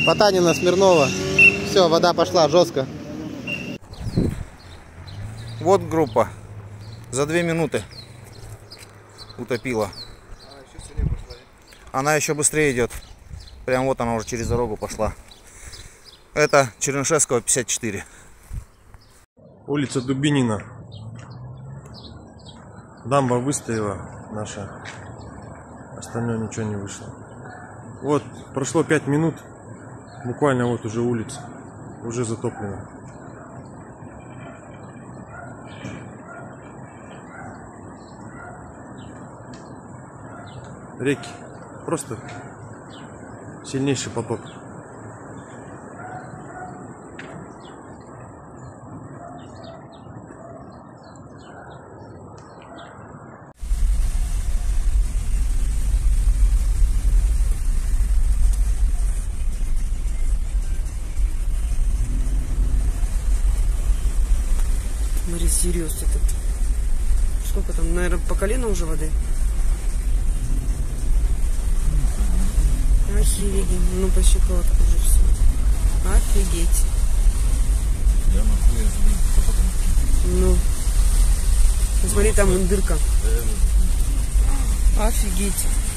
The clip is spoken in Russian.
Потанина, Смирнова. Все, вода пошла жестко. Вот группа. За 2 минуты утопила. Она еще быстрее идет. Прям вот она уже через дорогу пошла. Это Чернышевского, 54. Улица Дубинина. Дамба выстояла наша. Остальное ничего не вышло. Вот, прошло 5 минут. Буквально вот уже улица. Уже затоплена. Реки. Просто сильнейший поток. Смотри, Сириус этот. Сколько там, наверное, по колено уже воды? Офигеть, ну по щиколотку уже все. Офигеть. Ну, посмотри, там дырка. Офигеть.